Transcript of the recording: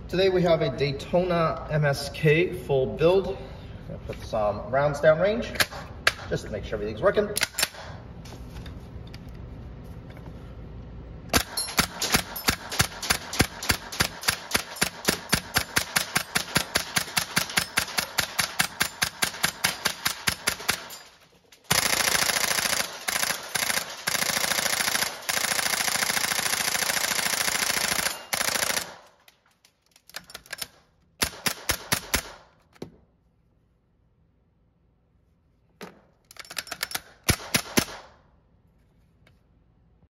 Today we have a Daytona MSK full build. Gonna put some rounds downrange just to make sure everything's working.